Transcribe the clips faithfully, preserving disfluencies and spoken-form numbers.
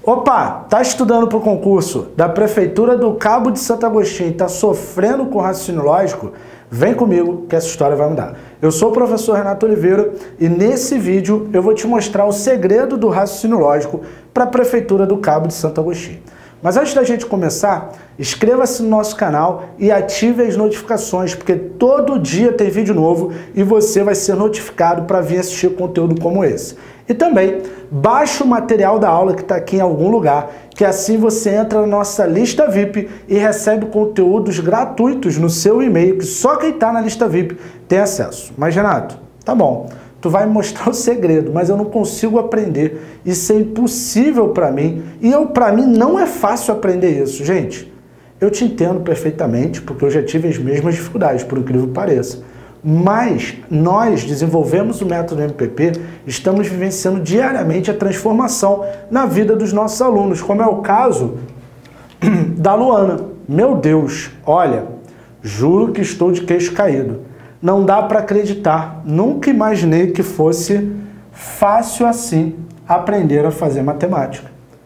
Opa, tá estudando para o concurso da Prefeitura do Cabo de Santo Agostinho e tá sofrendo com raciocínio lógico? Vem comigo que essa história vai mudar. Eu sou o professor Renato Oliveira e nesse vídeo eu vou te mostrar o segredo do raciocínio lógico para a Prefeitura do Cabo de Santo Agostinho. Mas antes da gente começar, inscreva-se no nosso canal e ative as notificações, porque todo dia tem vídeo novo e você vai ser notificado para vir assistir conteúdo como esse. E também, baixe o material da aula que está aqui em algum lugar, que assim você entra na nossa lista V I P e recebe conteúdos gratuitos no seu e-mail, que só quem está na lista V I P tem acesso. Mas, Renato, tá bom, tu vai me mostrar o segredo, mas eu não consigo aprender. Isso é impossível para mim. E eu, para mim não é fácil aprender isso. Gente, eu te entendo perfeitamente, porque eu já tive as mesmas dificuldades, por incrível que pareça. Mas nós desenvolvemos o método M P P, estamos vivenciando diariamente a transformação na vida dos nossos alunos, como é o caso da Luana. Meu Deus, olha, juro que estou de queixo caído. Não dá para acreditar, nunca imaginei que fosse fácil assim aprender a fazer matemática.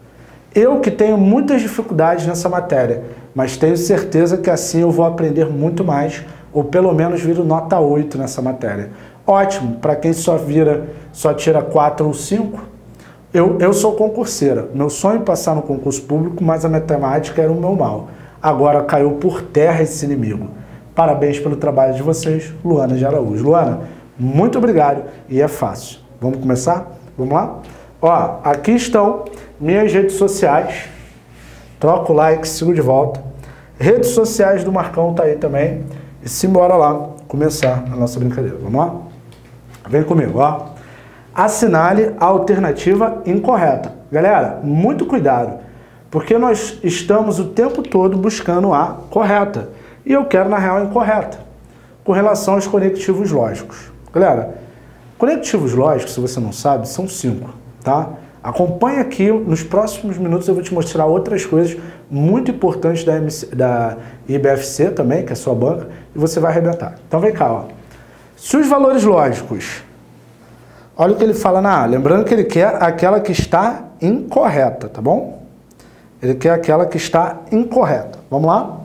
Eu que tenho muitas dificuldades nessa matéria, mas tenho certeza que assim eu vou aprender muito mais, ou pelo menos viro nota oito nessa matéria. Ótimo, para quem só vira, só tira quatro ou cinco. Eu, eu sou concurseira, meu sonho é passar no concurso público, mas a matemática era o meu mal. Agora caiu por terra esse inimigo. Parabéns pelo trabalho de vocês, Luana de Araújo. Luana, muito obrigado e é fácil. Vamos começar? Vamos lá? Ó, aqui estão minhas redes sociais. Troca o like, sigo de volta. Redes sociais do Marcão tá aí também. E simbora lá começar a nossa brincadeira. Vamos lá? Vem comigo, ó. Assinale a alternativa incorreta. Galera, muito cuidado, porque nós estamos o tempo todo buscando a correta. E eu quero, na real, a incorreta, com relação aos conectivos lógicos. Galera, conectivos lógicos, se você não sabe, são cinco, tá? Acompanhe aqui, nos próximos minutos eu vou te mostrar outras coisas muito importantes da, M C, da I B F C também, que é a sua banca, e você vai arrebentar. Então vem cá, ó. Se os valores lógicos, olha o que ele fala na A, lembrando que ele quer aquela que está incorreta, tá bom? Ele quer aquela que está incorreta. Vamos lá?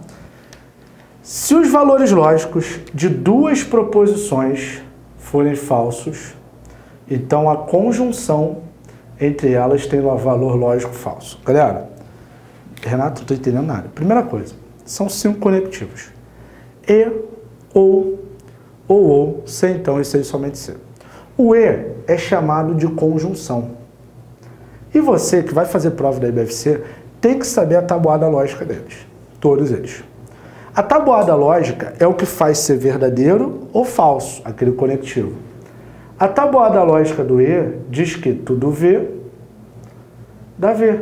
Se os valores lógicos de duas proposições forem falsos, então a conjunção entre elas tem um valor lógico falso. Galera, Renato, não estou entendendo nada. Primeira coisa, são cinco conectivos. E, ou, ou, ou, se então, esse aí somente se. O E é chamado de conjunção. E você que vai fazer prova da I B F C tem que saber a tabuada lógica deles. Todos eles. A tabuada lógica é o que faz ser verdadeiro ou falso, aquele conectivo. A tabuada lógica do E diz que tudo V dá V.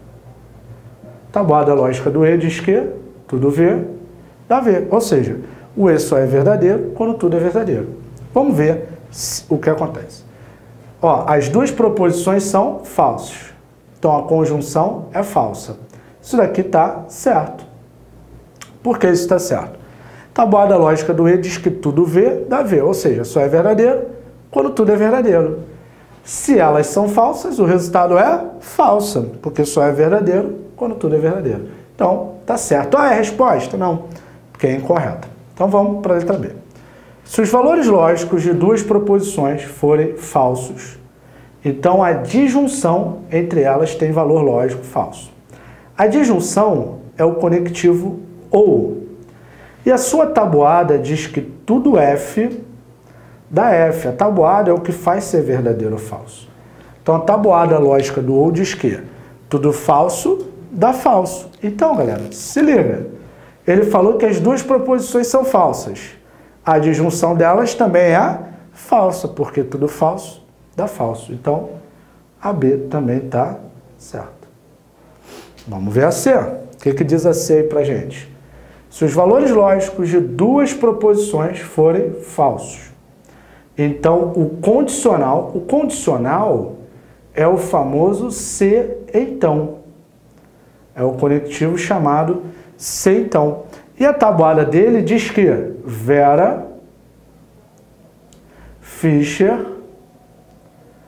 Tabuada lógica do E diz que tudo V dá V. Ou seja, o E só é verdadeiro quando tudo é verdadeiro. Vamos ver o que acontece. Ó, as duas proposições são falsas. Então a conjunção é falsa. Isso daqui está certo. Por que isso está certo? Tabuada lógica do E diz que tudo V dá V, ou seja, só é verdadeiro quando tudo é verdadeiro. Se elas são falsas, o resultado é falsa, porque só é verdadeiro quando tudo é verdadeiro. Então, tá certo. Ah, é a resposta? Não, porque é incorreta. Então vamos para a letra B. Se os valores lógicos de duas proposições forem falsos, então a disjunção entre elas tem valor lógico falso. A disjunção é o conectivo ou. E a sua tabuada diz que tudo F dá F. A tabuada é o que faz ser verdadeiro ou falso. Então a tabuada lógica do ou diz que tudo falso dá falso. Então, galera, se liga. Ele falou que as duas proposições são falsas. A disjunção delas também é falsa, porque tudo falso dá falso. Então, a B também está certa. Vamos ver a C. O que, que diz a C aí pra gente? Se os valores lógicos de duas proposições forem falsos, então o condicional, o condicional é o famoso se então. É o conectivo chamado se então. E a tabuada dele diz que Vera Fischer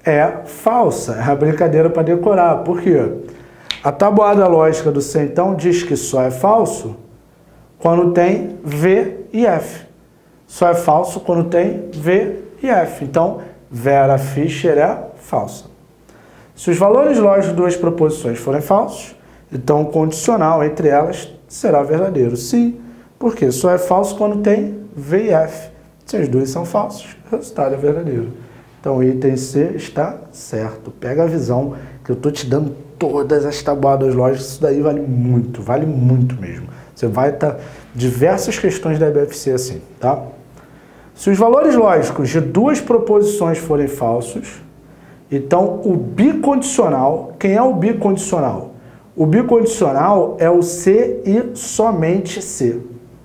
é falsa. É uma brincadeira para decorar. Por quê? A tabuada lógica do C, então, diz que só é falso quando tem V e F. Só é falso quando tem V e F. Então, Vera Fischer é falsa. Se os valores lógicos de duas proposições forem falsos, então o condicional entre elas será verdadeiro. Sim, porque só é falso quando tem V e F. Se as duas são falsas, o resultado é verdadeiro. Então, o item C está certo. Pega a visão que eu estou te dando todas as tabuadas lógicas. Isso daí vale muito, vale muito mesmo. Você vai estar diversas questões da I B F C assim, tá? Se os valores lógicos de duas proposições forem falsos, então o bicondicional, quem é o bicondicional? O bicondicional é o C e somente C.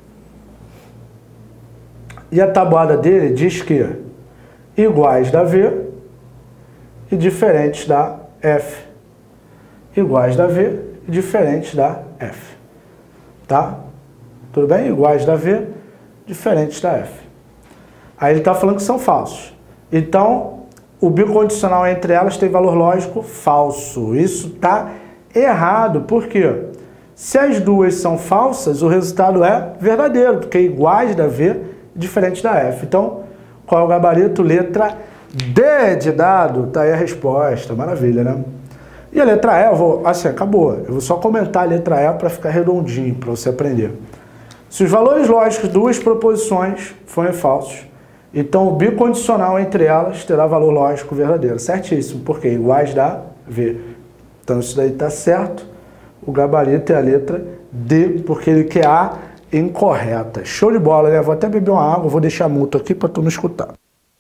E a tabuada dele diz que iguais da V e diferentes da F. Iguais da V e diferentes da F. Tá? Tudo bem? Iguais da V, diferentes da F. Aí ele está falando que são falsos. Então, o bicondicional entre elas tem valor lógico falso. Isso está errado. Por quê? Se as duas são falsas, o resultado é verdadeiro, porque é iguais da V e diferentes da F. Então, qual é o gabarito? Letra D de dado. Tá aí a resposta. Maravilha, né? E a letra E, eu vou, assim, acabou. Eu vou só comentar a letra E para ficar redondinho, para você aprender. Se os valores lógicos de duas proposições forem falsos, então o bicondicional entre elas terá valor lógico verdadeiro. Certíssimo, porque iguais da V. Então isso daí está certo. O gabarito é a letra D, porque ele quer A incorreta. Show de bola, né? Vou até beber uma água, vou deixar muto aqui para tu não escutar.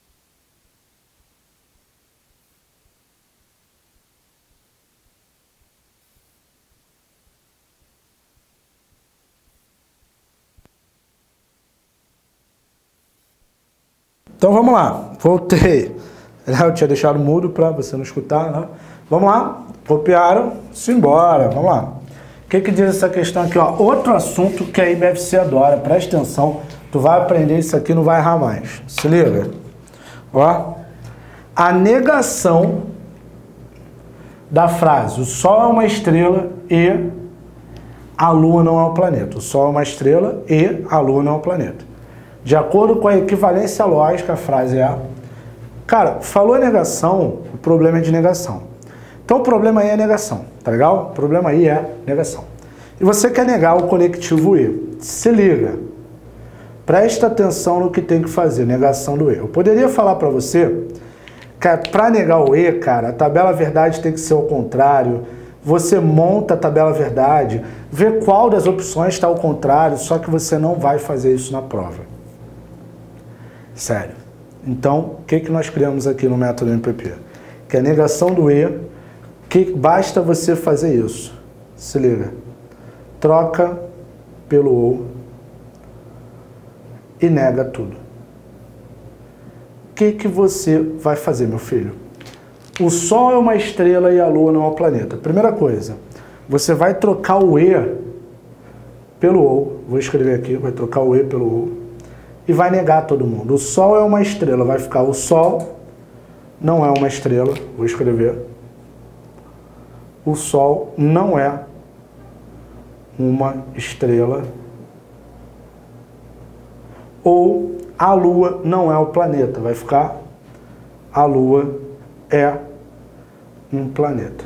Então vamos lá, voltei. Eu tinha deixado mudo para você não escutar, né? Vamos lá, copiaram, simbora, vamos lá. O que que diz essa questão aqui, ó? Outro assunto que a I B F C adora, presta atenção, tu vai aprender isso aqui, não vai errar mais. Se liga. Ó, a negação da frase, o Sol é uma estrela e a Lua não é um planeta. O Sol é uma estrela e a Lua não é um planeta. De acordo com a equivalência lógica, a frase é... Cara, falou negação, o problema é de negação. Então o problema aí é negação, tá legal? O problema aí é negação. E você quer negar o conectivo E. Se liga. Presta atenção no que tem que fazer, negação do E. Eu poderia falar para você que para negar o E, cara, a tabela verdade tem que ser ao contrário. Você monta a tabela verdade, vê qual das opções está ao contrário, só que você não vai fazer isso na prova. Sério. Então, o que, que nós criamos aqui no método M P P? Que é a negação do E, que basta você fazer isso. Se liga. Troca pelo ou e nega tudo. O que, que você vai fazer, meu filho? O Sol é uma estrela e a Lua não é um planeta. Primeira coisa, você vai trocar o E pelo ou. Vou escrever aqui, vai trocar o E pelo ou. E vai negar todo mundo. O Sol é uma estrela, vai ficar o Sol não é uma estrela, vou escrever. O Sol não é uma estrela. Ou a Lua não é o planeta, vai ficar a Lua é um planeta.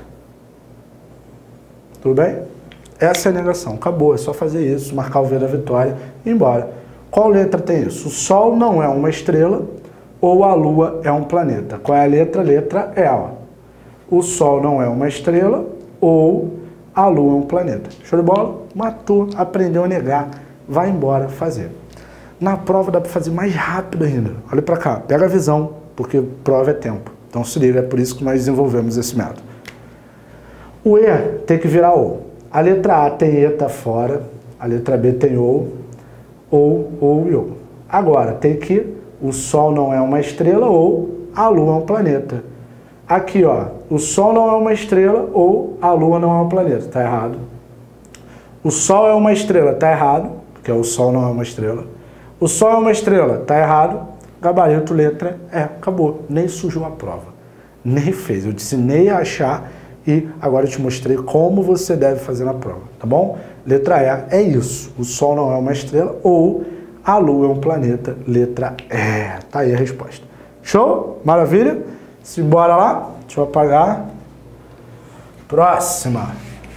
Tudo bem? Essa é a negação, acabou, é só fazer isso, marcar o V da vitória e ir embora. Qual letra tem isso? O Sol não é uma estrela ou a Lua é um planeta. Qual é a letra? Letra E. Ó. O Sol não é uma estrela ou a Lua é um planeta. Show de bola? Matou, aprendeu a negar, vai embora fazer. Na prova dá para fazer mais rápido ainda. Olha para cá, pega a visão, porque prova é tempo. Então se liga, é por isso que nós desenvolvemos esse método. O E tem que virar ou. A letra A tem E, tá fora. A letra B tem ou. Ou, ou e ou. Agora, tem que o Sol não é uma estrela ou a Lua é um planeta. Aqui, ó, o Sol não é uma estrela ou a Lua não é um planeta. Tá errado. O Sol é uma estrela, tá errado, porque o Sol não é uma estrela. O Sol é uma estrela, tá errado. Gabarito, letra E, acabou. Nem sujou a prova. nem fez. Eu te ensinei a achar e agora eu te mostrei como você deve fazer na prova, tá bom? Letra E é isso. O Sol não é uma estrela ou a Lua é um planeta. Letra E. Tá aí a resposta. Show? Maravilha? Simbora lá. Deixa eu apagar. Próxima.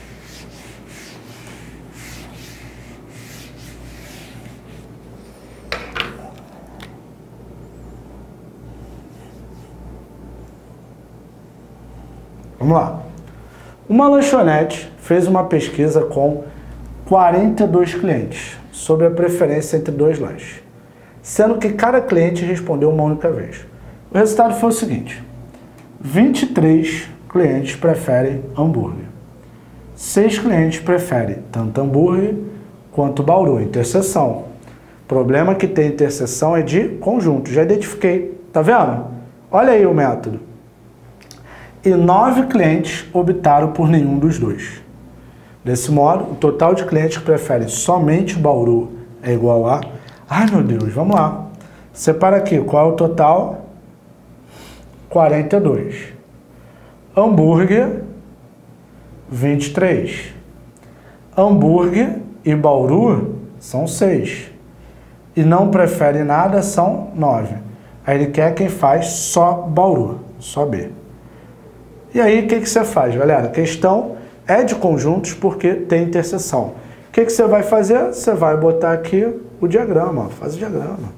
Vamos lá. Uma lanchonete fez uma pesquisa com quarenta e dois clientes sobre a preferência entre dois lanches, sendo que cada cliente respondeu uma única vez. O resultado foi o seguinte: vinte e três clientes preferem hambúrguer, seis clientes preferem tanto hambúrguer quanto bauru, interseção. O problema que tem interseção é de conjunto, já identifiquei, tá vendo? Olha aí o método. E nove clientes optaram por nenhum dos dois. Desse modo, o total de clientes que preferem somente bauru é igual a... Ai, meu Deus, vamos lá. Separa aqui, qual é o total? quarenta e dois. Hambúrguer, vinte e três. Hambúrguer e bauru são seis. E não prefere nada são nove. Aí ele quer quem faz só bauru, só B. E aí, o que, que você faz, galera? A questão é de conjuntos porque tem interseção. O que, que você vai fazer? Você vai botar aqui o diagrama, ó. Faz o diagrama.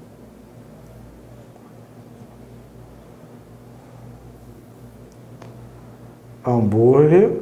Hambúrguer,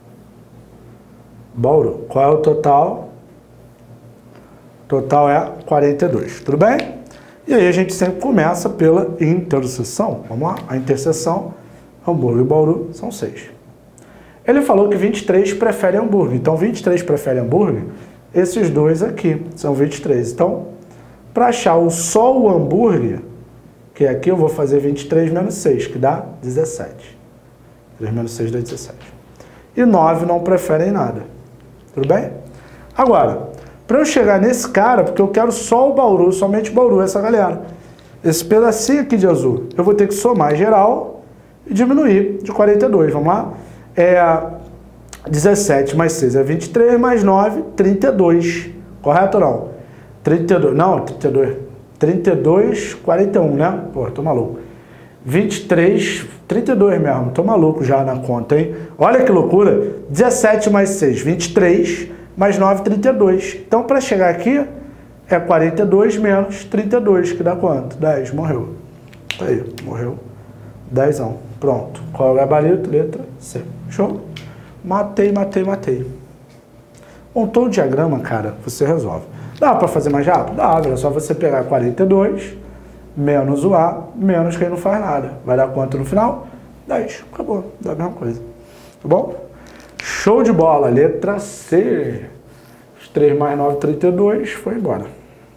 bauru. Qual é o total? Total é quarenta e dois, tudo bem? E aí a gente sempre começa pela interseção. Vamos lá? A interseção, hambúrguer e bauru são seis. Ele falou que vinte e três prefere hambúrguer. Então, vinte e três prefere hambúrguer. Esses dois aqui são vinte e três. Então, para achar o só o hambúrguer, que aqui eu vou fazer vinte e três menos seis, que dá dezessete. três menos seis dá dezessete. E nove não preferem nada. Tudo bem? Agora, para eu chegar nesse cara, porque eu quero só o bauru, somente o bauru, essa galera. Esse pedacinho aqui de azul, eu vou ter que somar geral e diminuir de quarenta e dois. Vamos lá? É dezessete mais seis é vinte e três, mais nove, trinta e dois. Correto ou não? trinta e dois, não, trinta e dois. trinta e dois, quarenta e um, né? Pô, tô maluco. vinte e três, trinta e dois mesmo, tô maluco já na conta, hein? Olha que loucura. dezessete mais seis, vinte e três, mais nove, trinta e dois. Então, para chegar aqui, é quarenta e dois menos trinta e dois, que dá quanto? dez, morreu. Tá aí, morreu. dezão. Pronto. Qual é o gabarito? Letra C. Show? Matei, matei, matei. Montou o diagrama, cara, você resolve. Dá para fazer mais rápido? Dá, é só você pegar quarenta e dois, menos o A, menos quem não faz nada. Vai dar quanto no final? dez. Acabou. Dá a mesma coisa. Tá bom? Show de bola. Letra C. três mais nove, trinta e dois. Foi embora.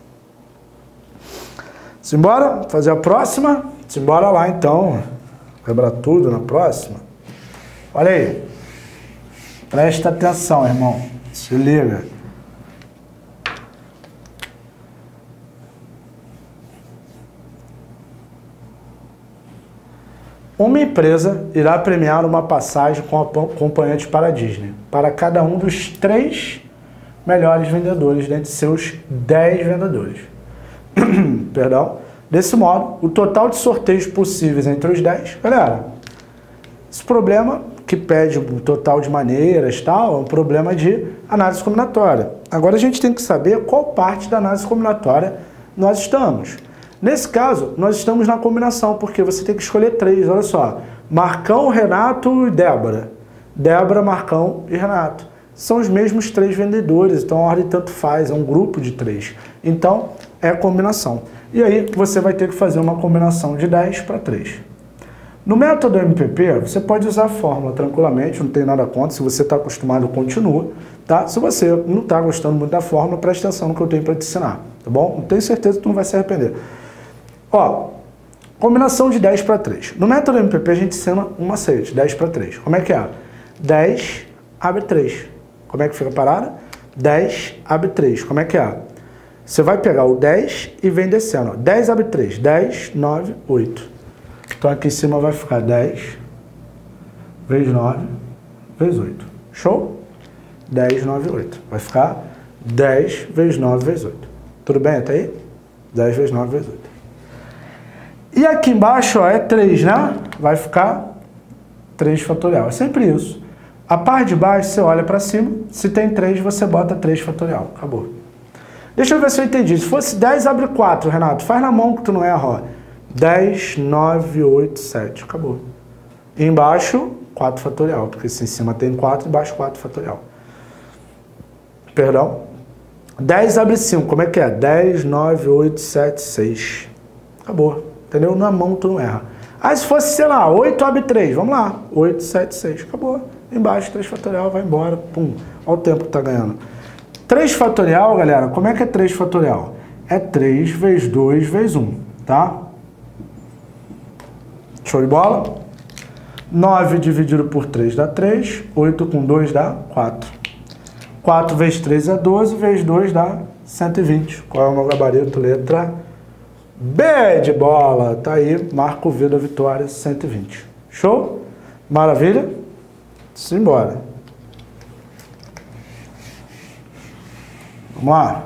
Simbora? Fazer a próxima? Simbora lá, então. Quebrar tudo na próxima. Olha aí. Presta atenção, irmão. Se liga. Uma empresa irá premiar uma passagem com acompanhante para a Disney, para cada um dos três melhores vendedores dentre seus dez vendedores. Perdão. Desse modo, o total de sorteios possíveis entre os dez... Galera, esse problema que pede o total de maneiras, tal, é um problema de análise combinatória. Agora a gente tem que saber qual parte da análise combinatória nós estamos. Nesse caso, nós estamos na combinação, porque você tem que escolher três, olha só. Marcão, Renato e Débora. Débora, Marcão e Renato. São os mesmos três vendedores, então a ordem tanto faz, é um grupo de três. Então, é combinação. E aí, você vai ter que fazer uma combinação de dez para três. No método M P P, você pode usar a fórmula tranquilamente, não tem nada contra. Se você está acostumado, continua. Tá? Se você não está gostando muito da fórmula, preste atenção no que eu tenho para te ensinar. Tá bom? Não tenho certeza que tu não vai se arrepender. Ó, combinação de dez para três. No método M P P a gente ensina um macete, dez para três. Como é que é? dez abre três. Como é que fica a parada? dez abre três. Como é que é? Você vai pegar o dez e vem descendo. Ó. dez abre três. dez, nove, oito. Então aqui em cima vai ficar dez, vezes nove, vezes oito. Show? dez, nove, oito. Vai ficar dez vezes nove vezes oito. Tudo bem até aí? dez vezes nove vezes oito. E aqui embaixo, ó, é três, né? Vai ficar três fatorial. É sempre isso. A parte de baixo, você olha para cima. Se tem três, você bota três fatorial. Acabou. Deixa eu ver se eu entendi. Se fosse dez, abre quatro, Renato. Faz na mão que tu não erra, ó. dez, nove, oito, sete. Acabou. E embaixo, quatro fatorial. Porque se em cima tem quatro, embaixo quatro fatorial. Perdão. dez abre cinco. Como é que é? dez, nove, oito, sete, seis. Acabou. Entendeu? Na mão tu não erra. Ah, se fosse, sei lá, oito abre três. Vamos lá. oito, sete, seis. Acabou. Embaixo, três fatorial, vai embora. Pum. Olha o tempo que tá ganhando. três fatorial, galera, como é que é três fatorial? É três vezes dois vezes um, tá? Show de bola? nove dividido por três dá três. oito com dois dá quatro. quatro vezes três é doze, vezes dois dá cento e vinte. Qual é o meu gabarito? Letra B de bola. Tá aí, marco V da vitória, cento e vinte. Show? Maravilha? Simbora. Vamos lá.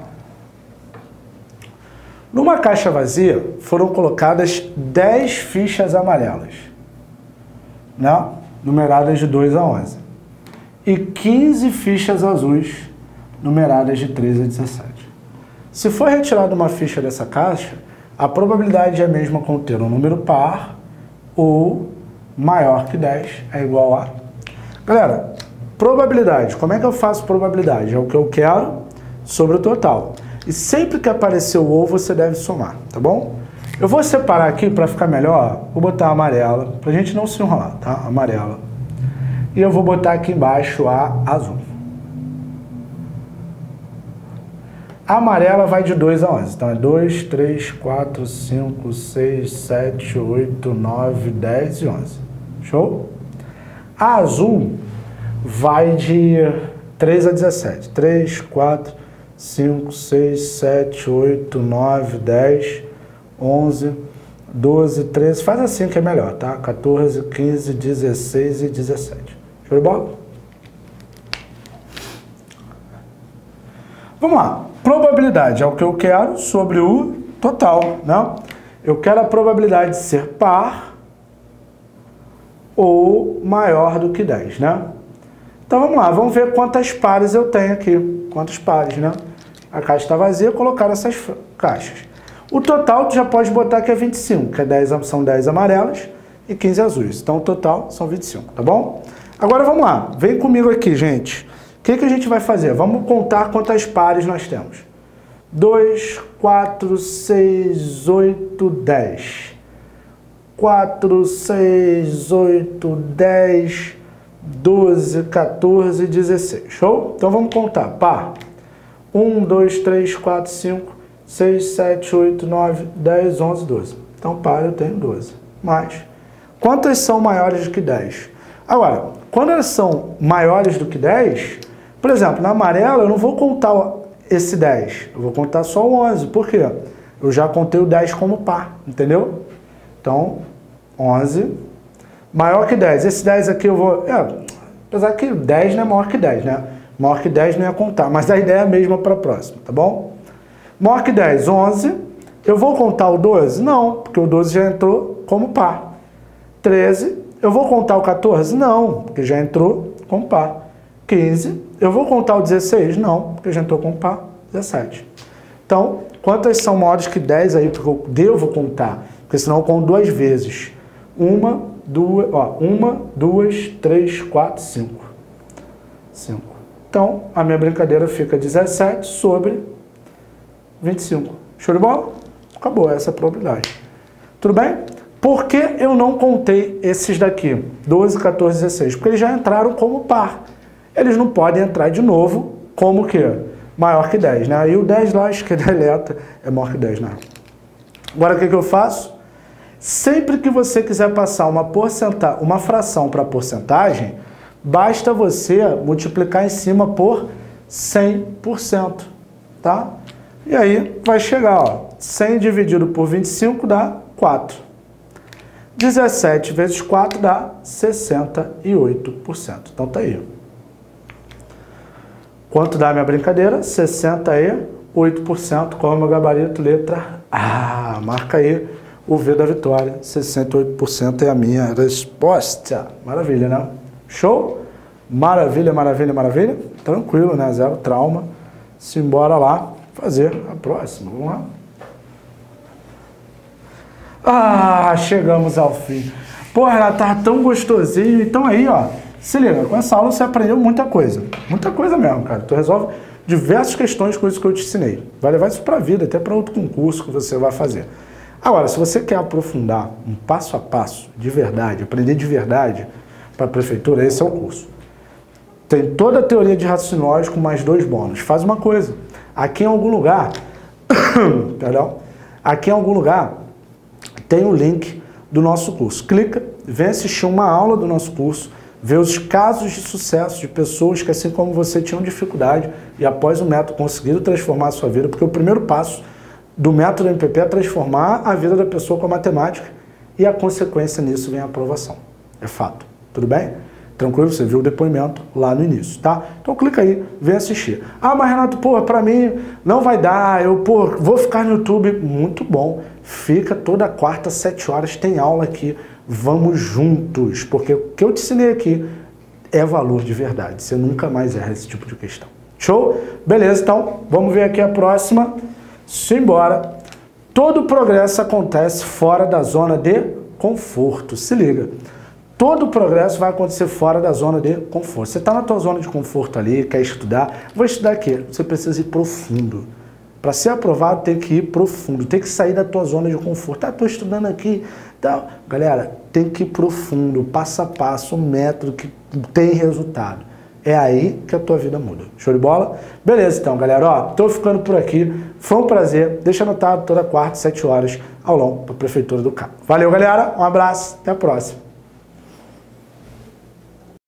Numa caixa vazia foram colocadas dez fichas amarelas, né? Numeradas de dois a onze. E quinze fichas azuis, numeradas de treze a dezessete. Se for retirada uma ficha dessa caixa, a probabilidade é a mesma conter um número par ou maior que dez é igual a... Galera, probabilidade. Como é que eu faço probabilidade? É o que eu quero sobre o total. E sempre que aparecer o ou, você deve somar, tá bom? Eu vou separar aqui para ficar melhor, vou botar a amarela, pra gente não se enrolar, tá? Amarela. E eu vou botar aqui embaixo a azul. A amarela vai de dois a onze. Então é dois, três, quatro, cinco, seis, sete, oito, nove, dez e onze. Show? A azul vai de três a dezessete. três, quatro, cinco, seis, sete, oito, nove, dez, onze, doze, treze. Faz assim que é melhor, tá? quatorze, quinze, dezesseis e dezessete. Show de bola? Vamos lá. Probabilidade é o que eu quero sobre o total, né? Eu quero a probabilidade de ser par ou maior do que dez, né? Então vamos lá, vamos ver quantas pares eu tenho aqui. Quantos pares, né? A caixa está vazia, colocar essas caixas. O total tu já pode botar que é vinte e cinco, que é dez, são dez amarelas e quinze azuis. Então o total são vinte e cinco, tá bom? Agora vamos lá, vem comigo aqui, gente. O que, que a gente vai fazer? Vamos contar quantas pares nós temos. dois, quatro, seis, oito, dez. quatro, seis, oito, dez, doze, quatorze, dezesseis. Show? Então vamos contar. Par. um, dois, três, quatro, cinco, seis, sete, oito, nove, dez, onze, doze. Então par eu tenho doze. Mais. Quantas são maiores do que dez? Agora, quando elas são maiores do que dez, por exemplo, na amarela eu não vou contar esse dez, eu vou contar só o onze. Por quê? Eu já contei o dez como par, entendeu? Então, onze maior que dez. Esse dez aqui eu vou... É, apesar que dez não é maior que dez, né? Maior que dez não ia contar, mas a ideia é a mesma para a próxima, tá bom? Maior que dez, onze. Eu vou contar o doze? Não, porque o doze já entrou como par. treze. Eu vou contar o quatorze? Não, porque já entrou como par. quinze. Eu vou contar o dezesseis? Não, porque já entrou como par. dezessete. Então, quantas são maiores que dez aí? Porque eu devo contar, porque senão eu conto duas vezes. Uma, duas, ó, uma, duas, três, quatro, cinco. cinco. Então, a minha brincadeira fica dezessete sobre vinte e cinco. Show de bola? Acabou essa é a probabilidade. Tudo bem? Por que eu não contei esses daqui? doze, quatorze, dezesseis. Porque eles já entraram como par. Eles não podem entrar de novo como que? Maior que dez, né? E o dez lá, acho que deleta, é maior que dez, né? Agora, o que, que eu faço? Sempre que você quiser passar uma, porcenta... uma fração para porcentagem, basta você multiplicar em cima por cem por cento, tá? E aí vai chegar, ó, cem dividido por vinte e cinco dá quatro. dezessete vezes quatro dá sessenta e oito por cento. Então tá aí. Quanto dá a minha brincadeira? sessenta e oito por cento. Qual é o meu gabarito? Letra A. Marca aí o V da vitória. sessenta e oito por cento é a minha resposta. Maravilha, né? Show? Maravilha, maravilha, maravilha. Tranquilo, né? Zero trauma. Simbora lá fazer a próxima. Vamos lá. Ah, chegamos ao fim. Pô, ela tá tão gostosinho. Então aí, ó, se liga, com essa aula você aprendeu muita coisa. Muita coisa mesmo, cara. Tu resolve diversas questões com isso que eu te ensinei. Vai levar isso pra vida, até para outro concurso que você vai fazer. Agora, se você quer aprofundar um passo a passo, de verdade, aprender de verdade para a prefeitura, esse é o curso. Tem toda a teoria de raciocínio lógico, mais dois bônus. Faz uma coisa. Aqui em algum lugar, perdão, aqui em algum lugar tem o link do nosso curso. Clica, vem assistir uma aula do nosso curso, vê os casos de sucesso de pessoas que, assim como você, tinham dificuldade e após o método conseguiram transformar a sua vida, porque o primeiro passo do método M P P é transformar a vida da pessoa com a matemática e a consequência nisso vem a aprovação. É fato. Tudo bem? Tranquilo? Você viu o depoimento lá no início, tá? Então clica aí, vem assistir. Ah, mas Renato, pô, pra mim não vai dar, eu, pô, vou ficar no YouTube. Muito bom. Fica toda quarta, sete horas, tem aula aqui. Vamos juntos, porque o que eu te ensinei aqui é valor de verdade. Você nunca mais erra esse tipo de questão. Show? Beleza, então, vamos ver aqui a próxima. Simbora. Todo progresso acontece fora da zona de conforto. Se liga. Todo progresso vai acontecer fora da zona de conforto. Você está na tua zona de conforto ali, quer estudar. Vou estudar aqui. Você precisa ir profundo. Para ser aprovado, tem que ir profundo. Tem que sair da tua zona de conforto. Ah, estou estudando aqui. Então, galera, tem que ir profundo, passo a passo, um método que tem resultado. É aí que a tua vida muda. Show de bola? Beleza, então, galera. Ó, tô ficando por aqui. Foi um prazer. Deixa anotado toda quarta, sete horas, aulão para a Prefeitura do Cabo. Valeu, galera. Um abraço. Até a próxima.